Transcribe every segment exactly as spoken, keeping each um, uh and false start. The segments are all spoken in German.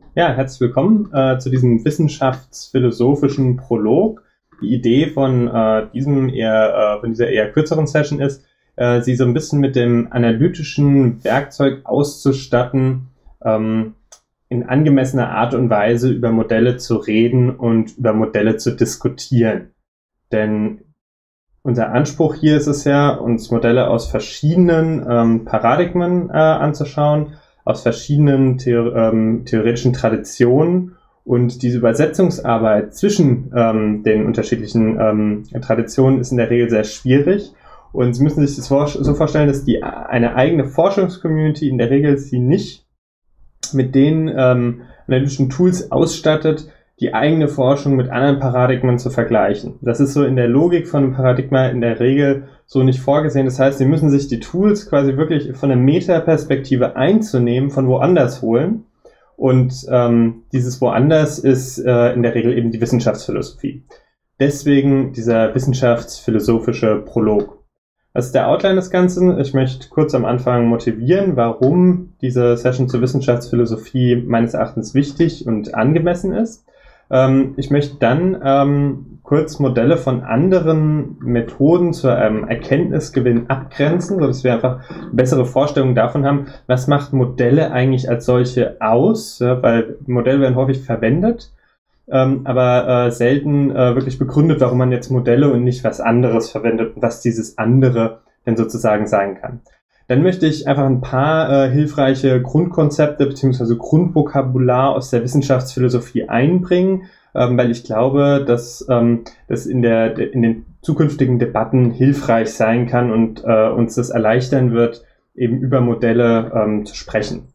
Ja, herzlich willkommen äh, zu diesem wissenschaftsphilosophischen Prolog. Die Idee von äh, diesem eher, äh, von dieser eher kürzeren Session ist, äh, Sie so ein bisschen mit dem analytischen Werkzeug auszustatten, ähm, in angemessener Art und Weise über Modelle zu reden und über Modelle zu diskutieren. Denn unser Anspruch hier ist es ja, uns Modelle aus verschiedenen ähm, Paradigmen äh, anzuschauen, aus verschiedenen Theor ähm, theoretischen Traditionen, und diese Übersetzungsarbeit zwischen ähm, den unterschiedlichen ähm, Traditionen ist in der Regel sehr schwierig, und Sie müssen sich das vor so vorstellen, dass die eine eigene Forschungscommunity in der Regel sie nicht mit den ähm, analytischen Tools ausstattet, die eigene Forschung mit anderen Paradigmen zu vergleichen. Das ist so in der Logik von einem Paradigma in der Regel so nicht vorgesehen. Das heißt, Sie müssen sich die Tools quasi wirklich von der Metaperspektive einzunehmen, von woanders holen. Und ähm, dieses woanders ist äh, in der Regel eben die Wissenschaftsphilosophie. Deswegen dieser wissenschaftsphilosophische Prolog. Was ist der Outline des Ganzen? Ich möchte kurz am Anfang motivieren, warum diese Session zur Wissenschaftsphilosophie meines Erachtens wichtig und angemessen ist. Ähm, ich möchte dann ähm, kurz Modelle von anderen Methoden zu einem Erkenntnisgewinn abgrenzen, sodass wir einfach eine bessere Vorstellung davon haben, was macht Modelle eigentlich als solche aus, ja, weil Modelle werden häufig verwendet, ähm, aber äh, selten äh, wirklich begründet, warum man jetzt Modelle und nicht was anderes verwendet und was dieses andere denn sozusagen sein kann. Dann möchte ich einfach ein paar äh, hilfreiche Grundkonzepte bzw. Grundvokabular aus der Wissenschaftsphilosophie einbringen, ähm, weil ich glaube, dass ähm, das in der in den zukünftigen Debatten hilfreich sein kann und äh, uns das erleichtern wird, eben über Modelle ähm, zu sprechen.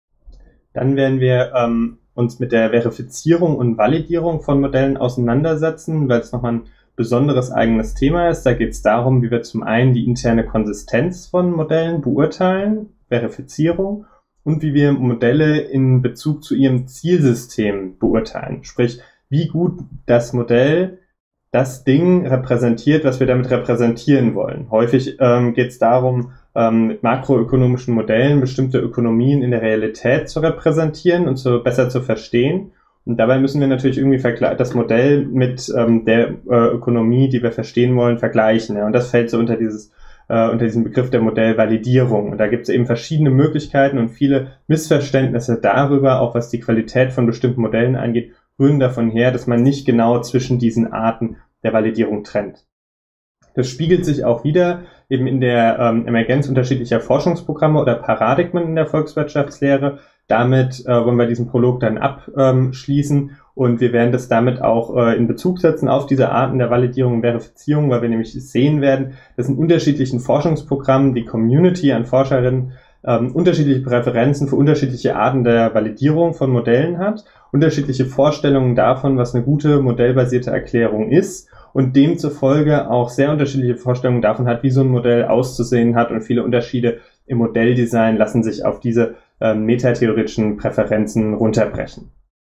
Dann werden wir ähm, uns mit der Verifizierung und Validierung von Modellen auseinandersetzen, weil es nochmal ein besonderes eigenes Thema ist. Da geht es darum, wie wir zum einen die interne Konsistenz von Modellen beurteilen, Verifizierung, und wie wir Modelle in Bezug zu ihrem Zielsystem beurteilen. Sprich, wie gut das Modell das Ding repräsentiert, was wir damit repräsentieren wollen. Häufig ähm, geht es darum, ähm, mit makroökonomischen Modellen bestimmte Ökonomien in der Realität zu repräsentieren und zu, besser zu verstehen. Und dabei müssen wir natürlich irgendwie das Modell mit ähm, der äh, Ökonomie, die wir verstehen wollen, vergleichen. Ja? Und das fällt so unter dieses äh, unter diesen Begriff der Modellvalidierung. Und da gibt es eben verschiedene Möglichkeiten, und viele Missverständnisse darüber, auch was die Qualität von bestimmten Modellen angeht, rühren davon her, dass man nicht genau zwischen diesen Arten der Validierung trennt. Das spiegelt sich auch wieder eben in der ähm, Emergenz unterschiedlicher Forschungsprogramme oder Paradigmen in der Volkswirtschaftslehre. Damit äh, wollen wir diesen Prolog dann abschließen, und wir werden das damit auch äh, in Bezug setzen auf diese Arten der Validierung und Verifizierung, weil wir nämlich sehen werden, dass in unterschiedlichen Forschungsprogrammen die Community an Forscherinnen ähm, unterschiedliche Präferenzen für unterschiedliche Arten der Validierung von Modellen hat, unterschiedliche Vorstellungen davon, was eine gute modellbasierte Erklärung ist, und demzufolge auch sehr unterschiedliche Vorstellungen davon hat, wie so ein Modell auszusehen hat, und viele Unterschiede im Modelldesign lassen sich auf diese äh, metatheoretischen Präferenzen runterbrechen.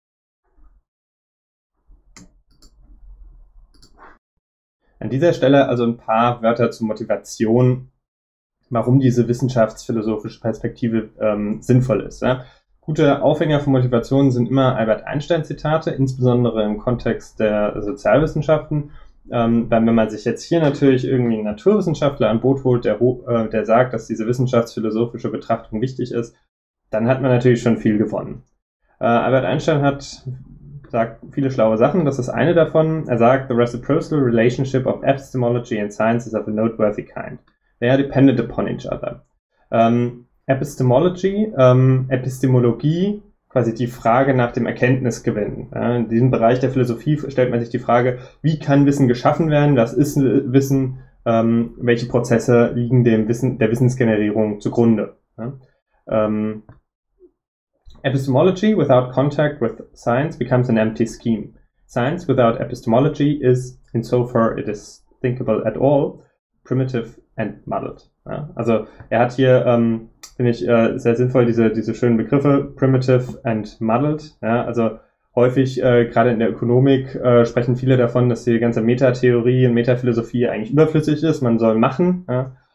An dieser Stelle also ein paar Wörter zur Motivation, warum diese wissenschaftsphilosophische Perspektive ähm, sinnvoll ist. Ja? Gute Aufhänger von Motivation sind immer Albert Einstein-Zitate, insbesondere im Kontext der Sozialwissenschaften. Ähm, wenn man sich jetzt hier natürlich irgendwie einen Naturwissenschaftler an Boot holt, der, äh, der sagt, dass diese wissenschaftsphilosophische Betrachtung wichtig ist, dann hat man natürlich schon viel gewonnen. Äh, Albert Einstein hat sagt viele schlaue Sachen. Das ist eine davon. Er sagt, the reciprocal relationship of epistemology and science is of a noteworthy kind. They are dependent upon each other. Ähm, Epistemology, ähm, Epistemologie, quasi die Frage nach dem Erkenntnisgewinn. Ja, in diesem Bereich der Philosophie stellt man sich die Frage, wie kann Wissen geschaffen werden? Was ist Wissen? Ähm, welche Prozesse liegen dem Wissen, der Wissensgenerierung zugrunde? Ja, ähm, Epistemology without contact with science becomes an empty scheme. Science without epistemology is, insofar it is thinkable at all, primitive and muddled. Ja, also er hat hier, ähm, finde ich, äh, sehr sinnvoll diese diese schönen Begriffe, primitive and muddled. Ja, also häufig, äh, gerade in der Ökonomik, äh, sprechen viele davon, dass die ganze Metatheorie und Metaphilosophie eigentlich überflüssig ist. Man soll machen. Ja.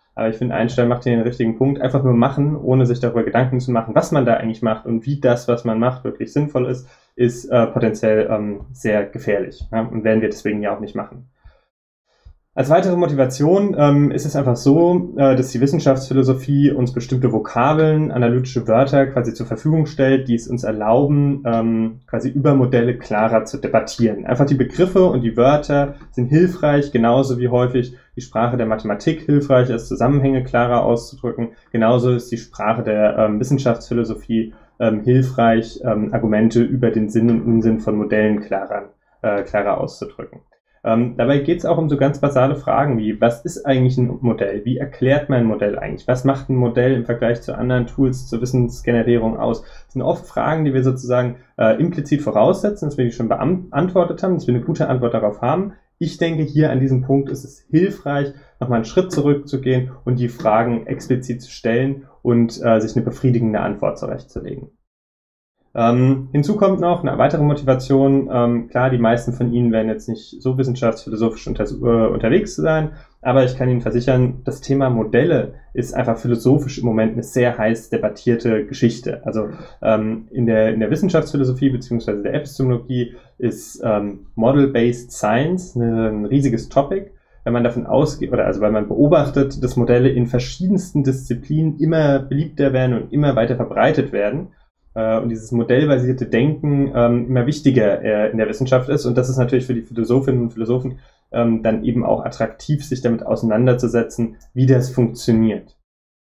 Aber ich finde, Einstein macht hier den richtigen Punkt. Einfach nur machen, ohne sich darüber Gedanken zu machen, was man da eigentlich macht und wie das, was man macht, wirklich sinnvoll ist, ist äh, potenziell ähm, sehr gefährlich. Ja? Und werden wir deswegen ja auch nicht machen. Als weitere Motivation ähm, ist es einfach so, äh, dass die Wissenschaftsphilosophie uns bestimmte Vokabeln, analytische Wörter quasi zur Verfügung stellt, die es uns erlauben, ähm, quasi über Modelle klarer zu debattieren. Einfach die Begriffe und die Wörter sind hilfreich, genauso wie häufig die Sprache der Mathematik hilfreich ist, Zusammenhänge klarer auszudrücken. Genauso ist die Sprache der ähm, Wissenschaftsphilosophie ähm, hilfreich, ähm, Argumente über den Sinn und Unsinn von Modellen klarer, äh, klarer auszudrücken. Ähm, dabei geht es auch um so ganz basale Fragen wie, was ist eigentlich ein Modell? Wie erklärt man ein Modell eigentlich? Was macht ein Modell im Vergleich zu anderen Tools zur Wissensgenerierung aus? Das sind oft Fragen, die wir sozusagen äh, implizit voraussetzen, dass wir die schon beantwortet haben, dass wir eine gute Antwort darauf haben. Ich denke, hier an diesem Punkt ist es hilfreich, nochmal einen Schritt zurückzugehen und die Fragen explizit zu stellen und äh, sich eine befriedigende Antwort zurechtzulegen. Ähm, hinzu kommt noch eine weitere Motivation. Ähm, klar, die meisten von Ihnen werden jetzt nicht so wissenschaftsphilosophisch unter, äh, unterwegs sein, aber ich kann Ihnen versichern, das Thema Modelle ist einfach philosophisch im Moment eine sehr heiß debattierte Geschichte. Also ähm, in der in der Wissenschaftsphilosophie beziehungsweise der Epistemologie ist ähm, Model-Based Science eine, ein riesiges Topic. Wenn man davon ausgeht, oder also weil man beobachtet, dass Modelle in verschiedensten Disziplinen immer beliebter werden und immer weiter verbreitet werden. Und dieses modellbasierte Denken ähm, immer wichtiger äh, in der Wissenschaft ist. Und das ist natürlich für die Philosophinnen und Philosophen ähm, dann eben auch attraktiv, sich damit auseinanderzusetzen, wie das funktioniert.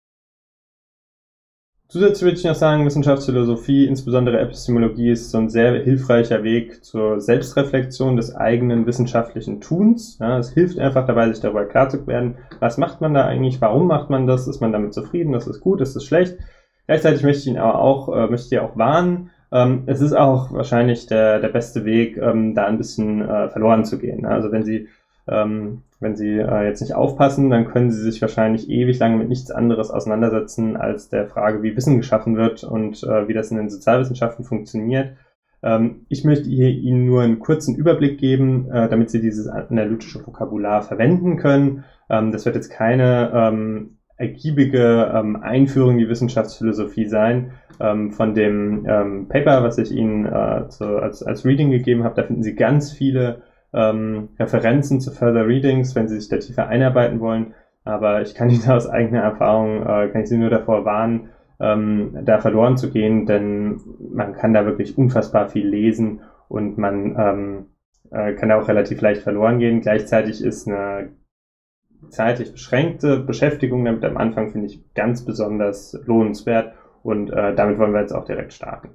Zusätzlich würde ich noch sagen, Wissenschaftsphilosophie, insbesondere Epistemologie, ist so ein sehr hilfreicher Weg zur Selbstreflexion des eigenen wissenschaftlichen Tuns. Ja, es hilft einfach dabei, sich darüber klar zu werden, was macht man da eigentlich, warum macht man das, ist man damit zufrieden, ist es gut, ist es schlecht. Gleichzeitig möchte ich ihn aber auch, äh, möchte ich auch warnen, ähm, es ist auch wahrscheinlich der, der beste Weg, ähm, da ein bisschen äh, verloren zu gehen. Also wenn Sie, ähm, wenn Sie äh, jetzt nicht aufpassen, dann können Sie sich wahrscheinlich ewig lange mit nichts anderes auseinandersetzen als der Frage, wie Wissen geschaffen wird und äh, wie das in den Sozialwissenschaften funktioniert. Ähm, ich möchte hier Ihnen nur einen kurzen Überblick geben, äh, damit Sie dieses analytische Vokabular verwenden können. Ähm, das wird jetzt keine ähm, ergiebige ähm, Einführung in die Wissenschaftsphilosophie sein. Ähm, von dem ähm, Paper, was ich Ihnen äh, zu, als, als Reading gegeben habe, da finden Sie ganz viele ähm, Referenzen zu Further Readings, wenn Sie sich da tiefer einarbeiten wollen. Aber ich kann Ihnen aus eigener Erfahrung, äh, kann ich Sie nur davor warnen, ähm, da verloren zu gehen, denn man kann da wirklich unfassbar viel lesen und man ähm, äh, kann da auch relativ leicht verloren gehen. Gleichzeitig ist eine zeitlich beschränkte Beschäftigung damit am Anfang, finde ich, ganz besonders lohnenswert und äh, damit wollen wir jetzt auch direkt starten.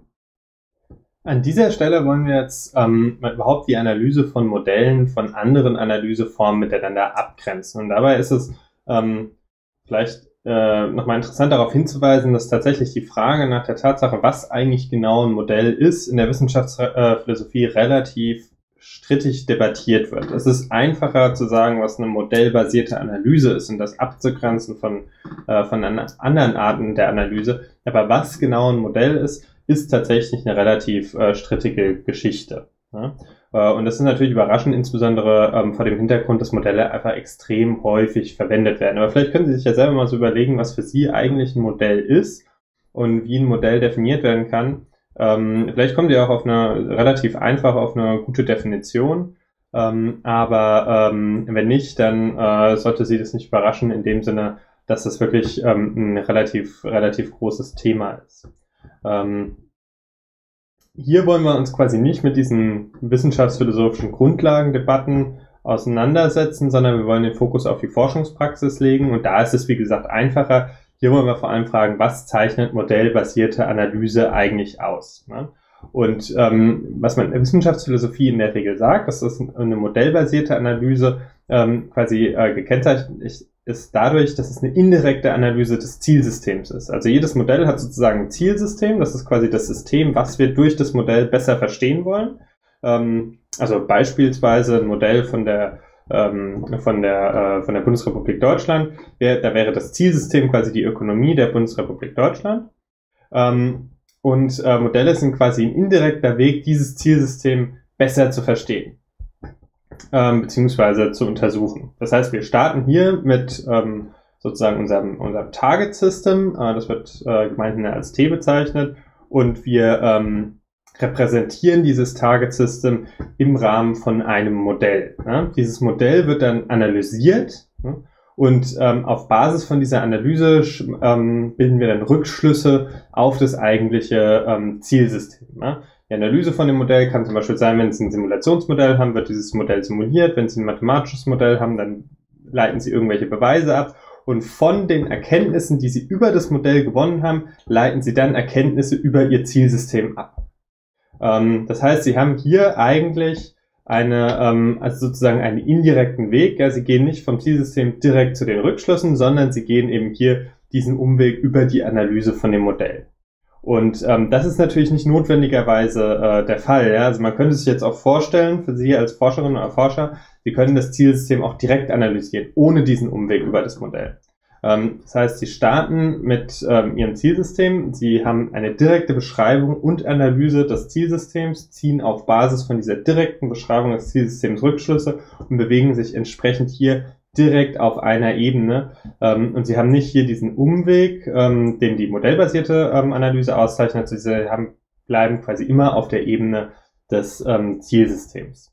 An dieser Stelle wollen wir jetzt ähm, überhaupt die Analyse von Modellen von anderen Analyseformen miteinander abgrenzen. Und dabei ist es ähm, vielleicht äh, nochmal interessant darauf hinzuweisen, dass tatsächlich die Frage nach der Tatsache, was eigentlich genau ein Modell ist, in der Wissenschaftsphilosophie relativ strittig debattiert wird. Es ist einfacher zu sagen, was eine modellbasierte Analyse ist und das abzugrenzen von, äh, von anderen Arten der Analyse. Aber was genau ein Modell ist, ist tatsächlich eine relativ äh, strittige Geschichte. Ja? Äh, und das ist natürlich überraschend, insbesondere ähm, vor dem Hintergrund, dass Modelle einfach extrem häufig verwendet werden. Aber vielleicht können Sie sich ja selber mal so überlegen, was für Sie eigentlich ein Modell ist und wie ein Modell definiert werden kann. Ähm, vielleicht kommt ihr auch auf eine relativ einfach auf eine gute Definition, ähm, aber ähm, wenn nicht, dann äh, sollte Sie das nicht überraschen in dem Sinne, dass das wirklich ähm, ein relativ relativ großes Thema ist. Ähm, hier wollen wir uns quasi nicht mit diesen wissenschaftsphilosophischen Grundlagendebatten auseinandersetzen, sondern wir wollen den Fokus auf die Forschungspraxis legen und da ist es, wie gesagt, einfacher. Hier wollen wir vor allem fragen, was zeichnet modellbasierte Analyse eigentlich aus? Ne? Und ähm, was man in der Wissenschaftsphilosophie in der Regel sagt, dass das eine modellbasierte Analyse ähm, quasi äh, gekennzeichnet ist, ist dadurch, dass es eine indirekte Analyse des Zielsystems ist. Also jedes Modell hat sozusagen ein Zielsystem, das ist quasi das System, was wir durch das Modell besser verstehen wollen. Ähm, also beispielsweise ein Modell von der von der äh, von der Bundesrepublik Deutschland, wär, da wäre das Zielsystem quasi die Ökonomie der Bundesrepublik Deutschland. Ähm, und äh, Modelle sind quasi ein indirekter Weg, dieses Zielsystem besser zu verstehen, ähm, beziehungsweise zu untersuchen. Das heißt, wir starten hier mit ähm, sozusagen unserem, unserem Target System, äh, das wird äh, gemeinhin als T bezeichnet, und wir ähm, repräsentieren dieses Target System im Rahmen von einem Modell. Ja? Dieses Modell wird dann analysiert, ja? Und ähm, auf Basis von dieser Analyse ähm, bilden wir dann Rückschlüsse auf das eigentliche ähm, Zielsystem. Ja? Die Analyse von dem Modell kann zum Beispiel sein, wenn Sie ein Simulationsmodell haben, wird dieses Modell simuliert. Wenn Sie ein mathematisches Modell haben, dann leiten Sie irgendwelche Beweise ab. Und von den Erkenntnissen, die Sie über das Modell gewonnen haben, leiten Sie dann Erkenntnisse über Ihr Zielsystem ab. Ähm, das heißt, Sie haben hier eigentlich eine, ähm, also sozusagen einen indirekten Weg. Ja, Sie gehen nicht vom Zielsystem direkt zu den Rückschlüssen, sondern Sie gehen eben hier diesen Umweg über die Analyse von dem Modell. Und ähm, das ist natürlich nicht notwendigerweise äh, der Fall. Ja? Also man könnte sich jetzt auch vorstellen, für Sie als Forscherinnen oder Forscher, Sie können das Zielsystem auch direkt analysieren, ohne diesen Umweg über das Modell. Ähm, das heißt, Sie starten mit ähm, Ihrem Zielsystem, Sie haben eine direkte Beschreibung und Analyse des Zielsystems, ziehen auf Basis von dieser direkten Beschreibung des Zielsystems Rückschlüsse und bewegen sich entsprechend hier direkt auf einer Ebene. Ähm, und Sie haben nicht hier diesen Umweg, ähm, den die modellbasierte ähm, Analyse auszeichnet, Sie haben, bleiben quasi immer auf der Ebene des ähm, Zielsystems.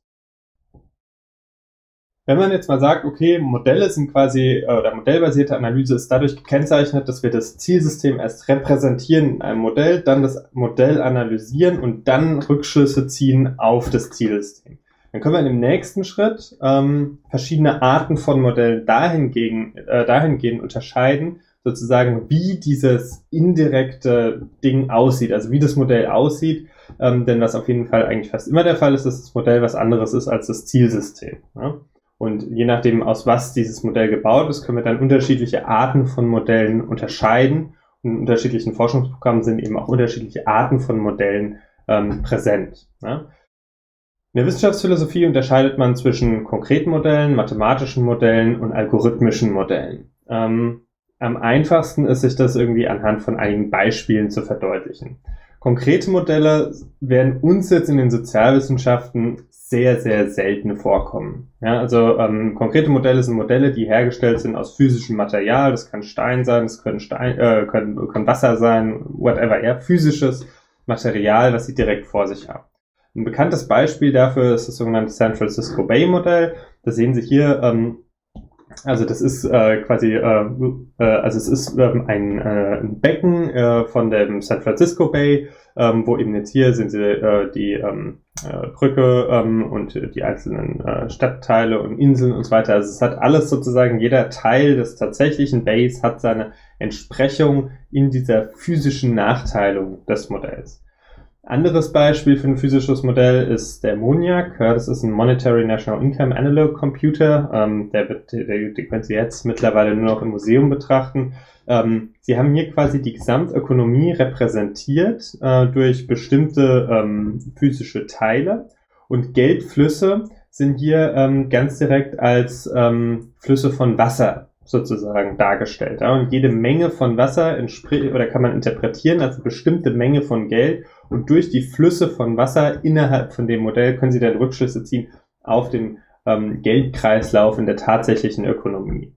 Wenn man jetzt mal sagt, okay, Modelle sind quasi, oder modellbasierte Analyse ist dadurch gekennzeichnet, dass wir das Zielsystem erst repräsentieren in einem Modell, dann das Modell analysieren und dann Rückschlüsse ziehen auf das Zielsystem. Dann können wir in dem nächsten Schritt ähm, verschiedene Arten von Modellen dahingegen, äh, dahingehend unterscheiden, sozusagen wie dieses indirekte Ding aussieht, also wie das Modell aussieht, ähm, denn was auf jeden Fall eigentlich fast immer der Fall ist, dass das Modell was anderes ist als das Zielsystem. Ja? Und je nachdem, aus was dieses Modell gebaut ist, können wir dann unterschiedliche Arten von Modellen unterscheiden. Und in unterschiedlichen Forschungsprogrammen sind eben auch unterschiedliche Arten von Modellen ähm, präsent. Ja? In der Wissenschaftsphilosophie unterscheidet man zwischen konkreten Modellen, mathematischen Modellen und algorithmischen Modellen. Ähm, am einfachsten ist, sich das irgendwie anhand von einigen Beispielen zu verdeutlichen. Konkrete Modelle werden uns jetzt in den Sozialwissenschaften sehr, sehr selten vorkommen. Ja, also ähm, konkrete Modelle sind Modelle, die hergestellt sind aus physischem Material. Das kann Stein sein, das können, Stein, äh, können, können Wasser sein, whatever, ja, physisches Material, was Sie direkt vor sich haben. Ein bekanntes Beispiel dafür ist das sogenannte San Francisco Bay Modell. Das sehen Sie hier. Ähm, also das ist äh, quasi, äh, äh, also es ist ähm, ein, äh, ein Becken äh, von dem San Francisco Bay, ähm, wo eben jetzt hier sind sie äh, die ähm, äh, Brücke ähm, und die einzelnen äh, Stadtteile und Inseln und so weiter. Also es hat alles sozusagen, jeder Teil des tatsächlichen Bays hat seine Entsprechung in dieser physischen Nachteilung des Modells. Anderes Beispiel für ein physisches Modell ist der MONIAC. Ja, das ist ein Monetary National Income Analog Computer. Ähm, der wird, der, den können Sie jetzt mittlerweile nur noch im Museum betrachten. Ähm, Sie haben hier quasi die Gesamtökonomie repräsentiert äh, durch bestimmte ähm, physische Teile. Und Geldflüsse sind hier ähm, ganz direkt als ähm, Flüsse von Wasser sozusagen dargestellt. Ja? Und jede Menge von Wasser entspricht, oder kann man interpretieren als eine bestimmte Menge von Geld. Und durch die Flüsse von Wasser innerhalb von dem Modell können Sie dann Rückschlüsse ziehen auf den ähm, Geldkreislauf in der tatsächlichen Ökonomie.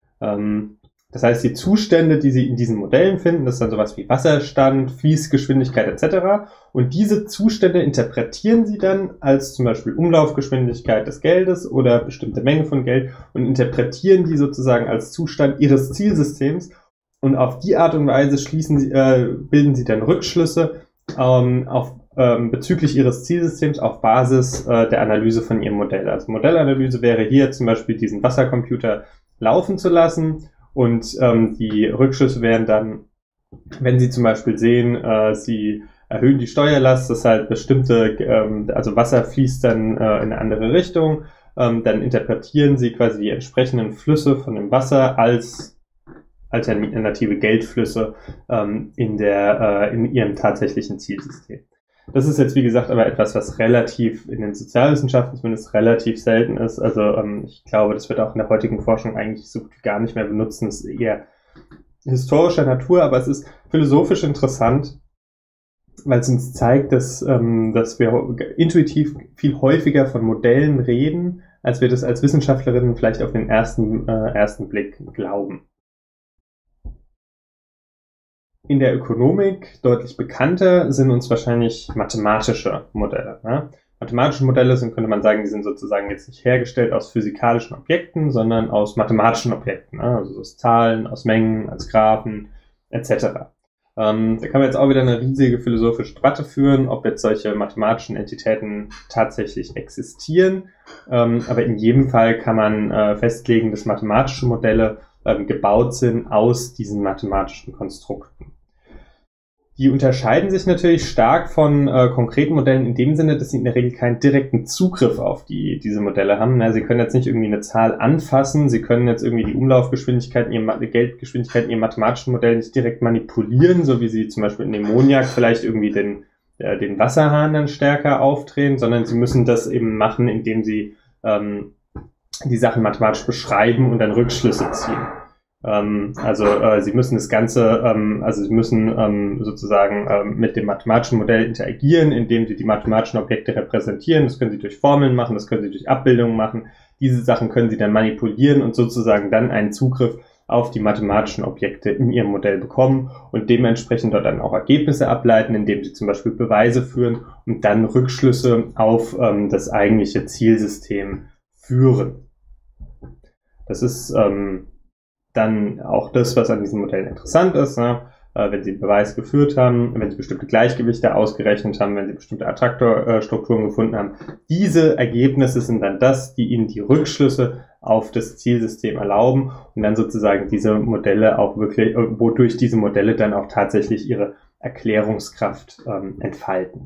Ähm, das heißt, die Zustände, die Sie in diesen Modellen finden, das ist dann sowas wie Wasserstand, Fließgeschwindigkeit et cetera. Und diese Zustände interpretieren Sie dann als zum Beispiel Umlaufgeschwindigkeit des Geldes oder bestimmte Menge von Geld und interpretieren die sozusagen als Zustand Ihres Zielsystems. Und auf die Art und Weise schließen Sie, äh, bilden Sie dann Rückschlüsse ähm, auf, ähm, bezüglich Ihres Zielsystems auf Basis äh, der Analyse von Ihrem Modell. Also Modellanalyse wäre hier zum Beispiel diesen Wassercomputer laufen zu lassen. Und ähm, die Rückschlüsse wären dann, wenn Sie zum Beispiel sehen, äh, Sie erhöhen die Steuerlast, das heißt bestimmte, ähm, also Wasser fließt dann äh, in eine andere Richtung, ähm, dann interpretieren Sie quasi die entsprechenden Flüsse von dem Wasser als alternative Geldflüsse ähm, in der äh, in Ihrem tatsächlichen Zielsystem. Das ist jetzt, wie gesagt, aber etwas, was relativ in den Sozialwissenschaften zumindest relativ selten ist. Also ähm, ich glaube, das wird auch in der heutigen Forschung eigentlich so gar nicht mehr benutzen. Es ist eher historischer Natur, aber es ist philosophisch interessant, weil es uns zeigt, dass, ähm, dass wir intuitiv viel häufiger von Modellen reden, als wir das als Wissenschaftlerinnen vielleicht auf den ersten, äh, ersten Blick glauben. in der Ökonomik deutlich bekannter sind uns wahrscheinlich mathematische Modelle. Ne? Mathematische Modelle sind, könnte man sagen, die sind sozusagen jetzt nicht hergestellt aus physikalischen Objekten, sondern aus mathematischen Objekten, ne? Also aus Zahlen, aus Mengen, als Graphen et cetera. Ähm, da kann man jetzt auch wieder eine riesige philosophische Debatte führen, ob jetzt solche mathematischen Entitäten tatsächlich existieren. Ähm, aber in jedem Fall kann man äh, festlegen, dass mathematische Modelle ähm, gebaut sind aus diesen mathematischen Konstrukten. Die unterscheiden sich natürlich stark von äh, konkreten Modellen in dem Sinne, dass sie in der Regel keinen direkten Zugriff auf die diese Modelle haben. Na, sie können jetzt nicht irgendwie eine Zahl anfassen, sie können jetzt irgendwie die Umlaufgeschwindigkeit, in ihrem, die Geldgeschwindigkeit in ihrem mathematischen Modell nicht direkt manipulieren, so wie sie zum Beispiel in dem Ammoniak vielleicht irgendwie den, äh, den Wasserhahn dann stärker aufdrehen, sondern sie müssen das eben machen, indem sie ähm, die Sachen mathematisch beschreiben und dann Rückschlüsse ziehen. Ähm, also äh, sie müssen das Ganze, ähm, also sie müssen ähm, sozusagen ähm, mit dem mathematischen Modell interagieren, indem sie die mathematischen Objekte repräsentieren. Das können sie durch Formeln machen, das können sie durch Abbildungen machen. Diese Sachen können sie dann manipulieren und sozusagen dann einen Zugriff auf die mathematischen Objekte in ihrem Modell bekommen und dementsprechend dort dann auch Ergebnisse ableiten, indem sie zum Beispiel Beweise führen und dann Rückschlüsse auf ähm, das eigentliche Zielsystem führen. Das ist ähm, dann auch das, was an diesen Modellen interessant ist, ne? äh, wenn sie einen Beweis geführt haben, wenn sie bestimmte Gleichgewichte ausgerechnet haben, wenn sie bestimmte Attraktorstrukturen gefunden haben. Diese Ergebnisse sind dann das, die ihnen die Rückschlüsse auf das Zielsystem erlauben und dann sozusagen diese Modelle auch wirklich, wodurch diese Modelle dann auch tatsächlich ihre Erklärungskraft ähm, entfalten.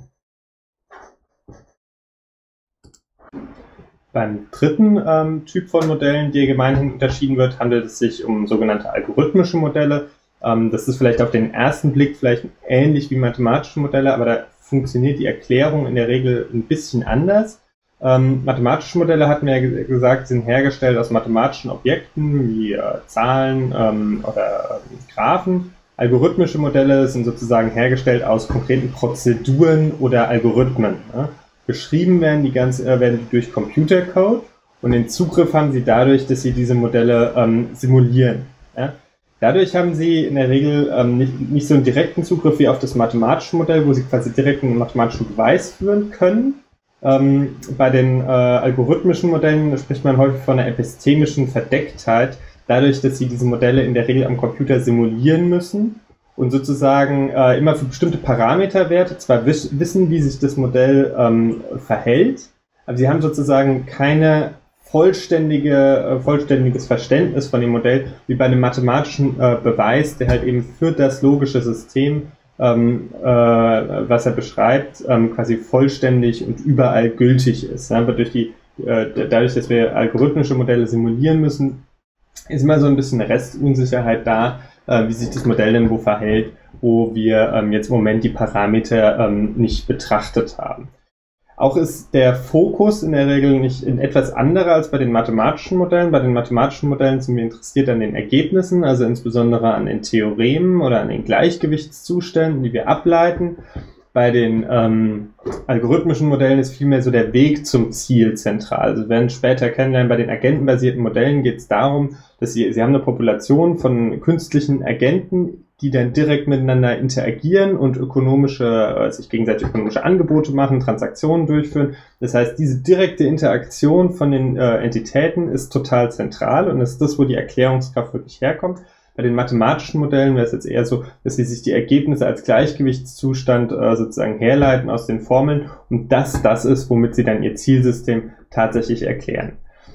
Beim dritten ähm, Typ von Modellen, die gemeinhin unterschieden wird, handelt es sich um sogenannte algorithmische Modelle. Ähm, das ist vielleicht auf den ersten Blick vielleicht ähnlich wie mathematische Modelle, aber da funktioniert die Erklärung in der Regel ein bisschen anders. Ähm, mathematische Modelle, hatten wir ja gesagt, sind hergestellt aus mathematischen Objekten wie äh, Zahlen ähm, oder äh, Graphen. Algorithmische Modelle sind sozusagen hergestellt aus konkreten Prozeduren oder Algorithmen. Ne? Geschrieben werden die ganz, äh, werden die durch Computercode und den Zugriff haben sie dadurch, dass sie diese Modelle ähm, simulieren. Ja? Dadurch haben sie in der Regel ähm, nicht, nicht so einen direkten Zugriff wie auf das mathematische Modell, wo sie quasi direkt einen mathematischen Beweis führen können. Ähm, bei den äh, algorithmischen Modellen spricht man häufig von einer epistemischen Verdecktheit, dadurch, dass sie diese Modelle in der Regel am Computer simulieren müssen und sozusagen äh, immer für bestimmte Parameterwerte zwar wiss wissen, wie sich das Modell ähm, verhält, aber sie haben sozusagen keine vollständige, äh, vollständiges Verständnis von dem Modell, wie bei einem mathematischen äh, Beweis, der halt eben für das logische System, ähm, äh, was er beschreibt, ähm, quasi vollständig und überall gültig ist. Ja, aber durch die, äh, dadurch, dass wir algorithmische Modelle simulieren müssen, ist immer so ein bisschen Restunsicherheit da, wie sich das Modell denn wo verhält, wo wir ähm, jetzt im Moment die Parameter ähm, nicht betrachtet haben. Auch ist der Fokus in der Regel nicht in etwas anderer als bei den mathematischen Modellen. Bei den mathematischen Modellen sind wir interessiert an den Ergebnissen, also insbesondere an den Theoremen oder an den Gleichgewichtszuständen, die wir ableiten. Bei den ähm, algorithmischen Modellen ist vielmehr so der Weg zum Ziel zentral. Also wir werden später kennenlernen, bei den agentenbasierten Modellen geht es darum, dass sie, sie haben eine Population von künstlichen Agenten, die dann direkt miteinander interagieren und ökonomische, äh, sich gegenseitig ökonomische Angebote machen, Transaktionen durchführen. Das heißt, diese direkte Interaktion von den äh, Entitäten ist total zentral und ist das, wo die Erklärungskraft wirklich herkommt. Bei den mathematischen Modellen wäre es jetzt eher so, dass sie sich die Ergebnisse als Gleichgewichtszustand äh, sozusagen herleiten aus den Formeln und das das ist, womit sie dann ihr Zielsystem tatsächlich erklären.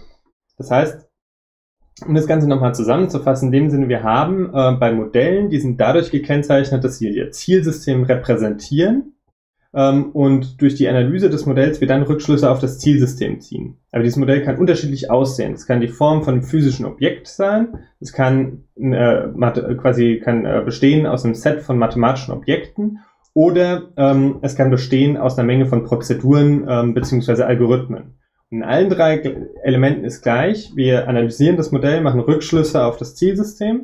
Das heißt, um das Ganze nochmal zusammenzufassen, in dem Sinne, wir haben äh, bei Modellen, die sind dadurch gekennzeichnet, dass sie ihr Zielsystem repräsentieren ähm, und durch die Analyse des Modells wir dann Rückschlüsse auf das Zielsystem ziehen. Aber dieses Modell kann unterschiedlich aussehen. Es kann die Form von einem physischen Objekt sein, es kann äh, quasi kann äh, bestehen aus einem Set von mathematischen Objekten oder ähm, es kann bestehen aus einer Menge von Prozeduren ähm, bzw. Algorithmen. In allen drei Elementen ist gleich, wir analysieren das Modell, machen Rückschlüsse auf das Zielsystem,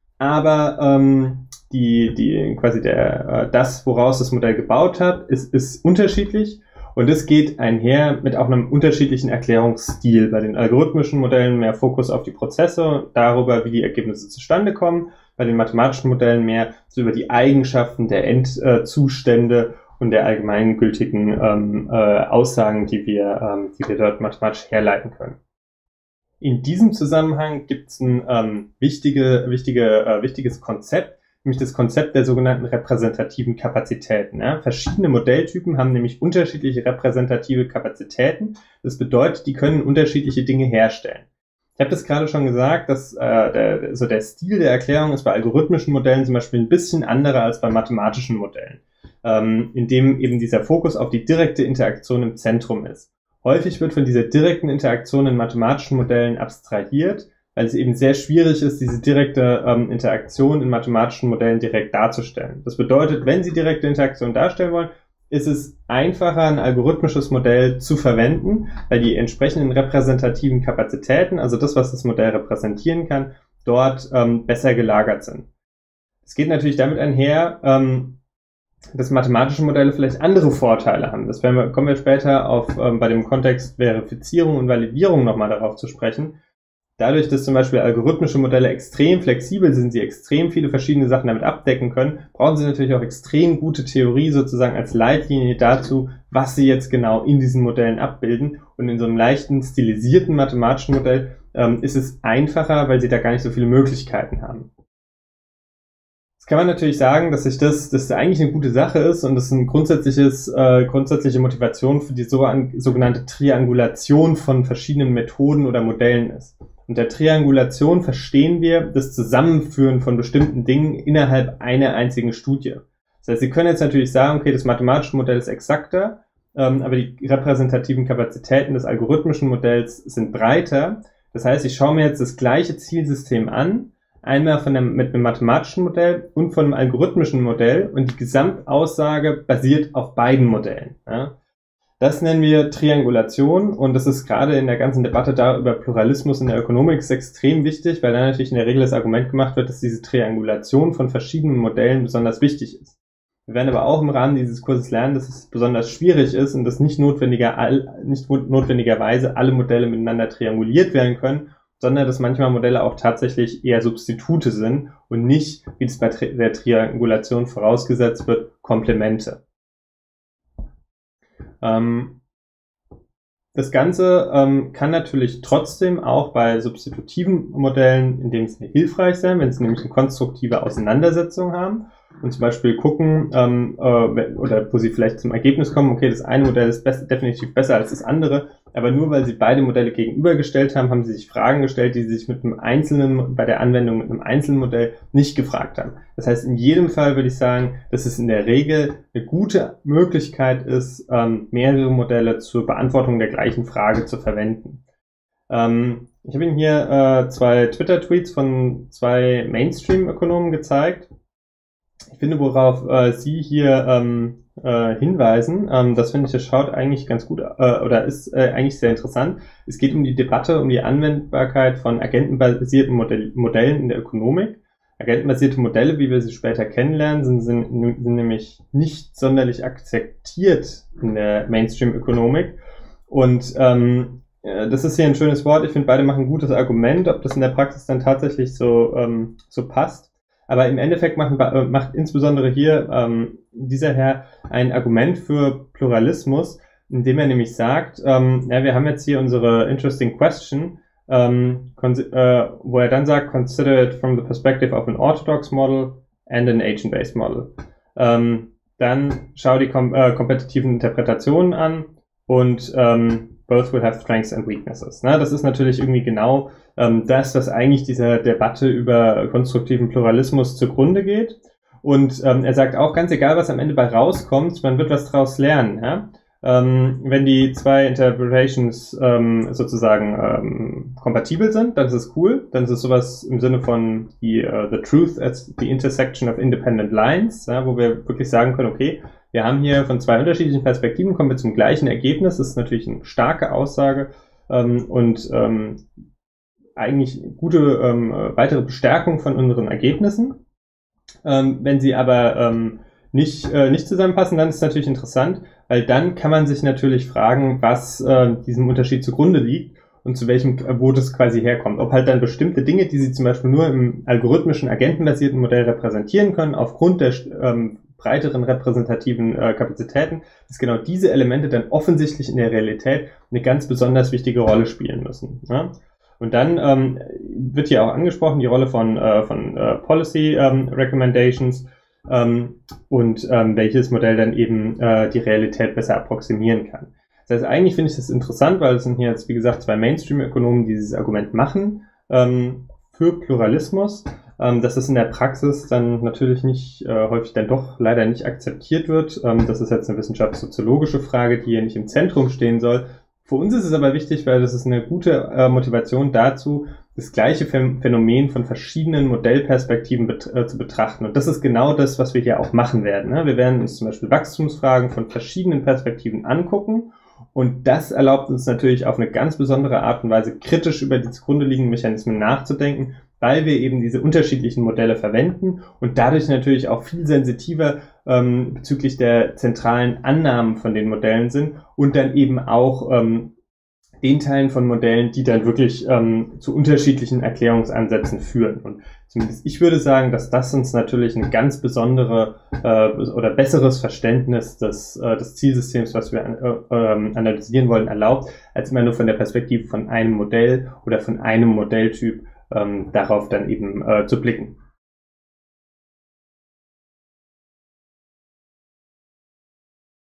aber ähm, die, die quasi der, äh, das, woraus das Modell gebaut hat, ist, ist unterschiedlich und es geht einher mit auch einem unterschiedlichen Erklärungsstil. Bei den algorithmischen Modellen mehr Fokus auf die Prozesse, darüber, wie die Ergebnisse zustande kommen. bei den mathematischen Modellen mehr so über die Eigenschaften der Endzustände und der allgemeingültigen ähm, äh, Aussagen, die wir, ähm, die wir dort mathematisch herleiten können. In diesem Zusammenhang gibt es ein ähm, wichtige, wichtige, äh, wichtiges Konzept, nämlich das Konzept der sogenannten repräsentativen Kapazitäten. Ja? Verschiedene Modelltypen haben nämlich unterschiedliche repräsentative Kapazitäten. Das bedeutet, die können unterschiedliche Dinge herstellen. Ich habe das gerade schon gesagt, dass äh, der, so der Stil der Erklärung ist bei algorithmischen Modellen zum Beispiel ein bisschen anderer als bei mathematischen Modellen, ähm, in dem eben dieser Fokus auf die direkte Interaktion im Zentrum ist. Häufig wird von dieser direkten Interaktion in mathematischen Modellen abstrahiert, weil es eben sehr schwierig ist, diese direkte ähm, Interaktion in mathematischen Modellen direkt darzustellen. Das bedeutet, wenn Sie direkte Interaktion darstellen wollen, ist es einfacher, ein algorithmisches Modell zu verwenden, weil die entsprechenden repräsentativen Kapazitäten, also das, was das Modell repräsentieren kann, dort ähm, besser gelagert sind. Es geht natürlich damit einher, ähm, dass mathematische Modelle vielleicht andere Vorteile haben. Das werden wir, kommen wir später auf ähm, bei dem Kontext Verifizierung und Validierung nochmal darauf zu sprechen. Dadurch, dass zum Beispiel algorithmische Modelle extrem flexibel sind, sie extrem viele verschiedene Sachen damit abdecken können, brauchen sie natürlich auch extrem gute Theorie sozusagen als Leitlinie dazu, was sie jetzt genau in diesen Modellen abbilden. Und in so einem leichten, stilisierten mathematischen Modell ähm, ist es einfacher, weil sie da gar nicht so viele Möglichkeiten haben. Jetzt kann man natürlich sagen, dass sich das, dass das eigentlich eine gute Sache ist und das ein grundsätzliches, äh, grundsätzliche Motivation für die so an, sogenannte Triangulation von verschiedenen Methoden oder Modellen ist. Unter Triangulation verstehen wir das Zusammenführen von bestimmten Dingen innerhalb einer einzigen Studie. Das heißt, Sie können jetzt natürlich sagen, okay, das mathematische Modell ist exakter, ähm, aber die repräsentativen Kapazitäten des algorithmischen Modells sind breiter. Das heißt, ich schaue mir jetzt das gleiche Zielsystem an, einmal von einem, mit einem mathematischen Modell und von einem algorithmischen Modell und die Gesamtaussage basiert auf beiden Modellen. Ja. Das nennen wir Triangulation und das ist gerade in der ganzen Debatte da über Pluralismus in der Ökonomik extrem wichtig, weil da natürlich in der Regel das Argument gemacht wird, dass diese Triangulation von verschiedenen Modellen besonders wichtig ist. Wir werden aber auch im Rahmen dieses Kurses lernen, dass es besonders schwierig ist und dass nicht, notwendiger, nicht notwendigerweise alle Modelle miteinander trianguliert werden können, sondern dass manchmal Modelle auch tatsächlich eher Substitute sind und nicht, wie es bei der Triangulation vorausgesetzt wird, Komplemente. Ähm, das Ganze ähm, kann natürlich trotzdem auch bei substitutiven Modellen in dem Sinne hilfreich sein, wenn sie nämlich eine konstruktive Auseinandersetzung haben und zum Beispiel gucken, ähm, äh, oder wo sie vielleicht zum Ergebnis kommen, okay, das eine Modell ist best- definitiv besser als das andere, aber nur weil sie beide Modelle gegenübergestellt haben, haben sie sich Fragen gestellt, die sie sich mit einem einzelnen, bei der Anwendung mit einem einzelnen Modell nicht gefragt haben. Das heißt, in jedem Fall würde ich sagen, dass es in der Regel eine gute Möglichkeit ist, ähm, mehrere Modelle zur Beantwortung der gleichen Frage zu verwenden. Ähm, ich habe Ihnen hier äh, zwei Twitter-Tweets von zwei Mainstream-Ökonomen gezeigt. Ich finde, worauf äh, Sie hier ähm, äh, hinweisen, ähm, das finde ich, das schaut eigentlich ganz gut äh, oder ist äh, eigentlich sehr interessant. Es geht um die Debatte, um die Anwendbarkeit von agentenbasierten Modell Modellen in der Ökonomik. Agentenbasierte Modelle, wie wir sie später kennenlernen, sind, sind, sind nämlich nicht sonderlich akzeptiert in der Mainstream-Ökonomik. Und ähm, das ist hier ein schönes Wort. Ich finde, beide machen ein gutes Argument, ob das in der Praxis dann tatsächlich so, ähm, so passt. Aber im Endeffekt macht, macht insbesondere hier ähm, dieser Herr ein Argument für Pluralismus, indem er nämlich sagt, ähm, ja, wir haben jetzt hier unsere interesting question, ähm, äh, wo er dann sagt, consider it from the perspective of an orthodox model and an agent-based model. Ähm, dann schau die kom äh, kompetitiven Interpretationen an und ähm, both will have strengths and weaknesses. Na, das ist natürlich irgendwie genau ähm, das, was eigentlich dieser Debatte über konstruktiven Pluralismus zugrunde geht. Und ähm, er sagt auch, ganz egal, was am Ende bei rauskommt, man wird was draus lernen. Ja? Ähm, wenn die zwei Interpretations ähm, sozusagen ähm, kompatibel sind, dann ist es cool. Dann ist es sowas im Sinne von die, uh, the truth as the intersection of independent lines, ja, wo wir wirklich sagen können, okay, wir haben hier von zwei unterschiedlichen Perspektiven, kommen wir zum gleichen Ergebnis. Das ist natürlich eine starke Aussage ähm, und ähm, eigentlich gute ähm, weitere Bestärkung von unseren Ergebnissen. Ähm, wenn sie aber ähm, nicht, äh, nicht zusammenpassen, dann ist es natürlich interessant, weil dann kann man sich natürlich fragen, was äh, diesem Unterschied zugrunde liegt. und zu welchem, wo das quasi herkommt. Ob halt dann bestimmte Dinge, die sie zum Beispiel nur im algorithmischen, agentenbasierten Modell repräsentieren können, aufgrund der ähm, breiteren repräsentativen äh, Kapazitäten, dass genau diese Elemente dann offensichtlich in der Realität eine ganz besonders wichtige Rolle spielen müssen. Ja? Und dann ähm, wird hier auch angesprochen die Rolle von, äh, von äh, Policy ähm, Recommendations ähm, und ähm, welches Modell dann eben äh, die Realität besser approximieren kann. Das heißt, eigentlich finde ich das interessant, weil es sind hier jetzt, wie gesagt, zwei Mainstream-Ökonomen, die dieses Argument machen ähm, für Pluralismus, ähm, dass das in der Praxis dann natürlich nicht äh, häufig dann doch leider nicht akzeptiert wird. Ähm, das ist jetzt eine wissenschaftssoziologische Frage, die hier nicht im Zentrum stehen soll. Für uns ist es aber wichtig, weil das ist eine gute äh, Motivation dazu, das gleiche Phänomen von verschiedenen Modellperspektiven bet äh, zu betrachten. Und das ist genau das, was wir hier auch machen werden. Ne? Wir werden uns zum Beispiel Wachstumsfragen von verschiedenen Perspektiven angucken. Und das erlaubt uns natürlich auf eine ganz besondere Art und Weise kritisch über die zugrunde liegenden Mechanismen nachzudenken, weil wir eben diese unterschiedlichen Modelle verwenden und dadurch natürlich auch viel sensitiver ähm, bezüglich der zentralen Annahmen von den Modellen sind und dann eben auch ähm, den Teilen von Modellen, die dann wirklich ähm, zu unterschiedlichen Erklärungsansätzen führen. Und zumindest ich würde sagen, dass das uns natürlich ein ganz besondere äh, oder besseres Verständnis des, äh, des Zielsystems, was wir äh, äh, analysieren wollen, erlaubt, als immer nur von der Perspektive von einem Modell oder von einem Modelltyp ähm, darauf dann eben äh, zu blicken.